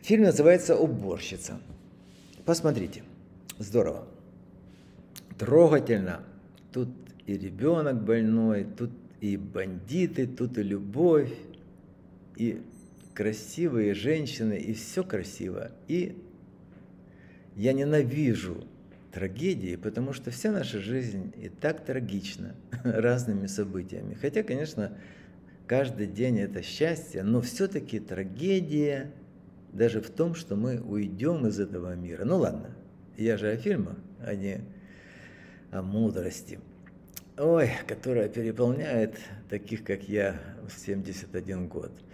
Фильм называется «Уборщица». Посмотрите, здорово, трогательно. Тут и ребенок больной, тут и бандиты, тут и любовь, и красивые женщины, и все красиво. И я ненавижу трагедии, потому что вся наша жизнь и так трагична разными событиями. Хотя, конечно, каждый день это счастье, но все-таки трагедия даже в том, что мы уйдем из этого мира. Ну ладно, я же о фильмах, а не о мудрости. Ой, которая переполняет таких, как я, в 71 год.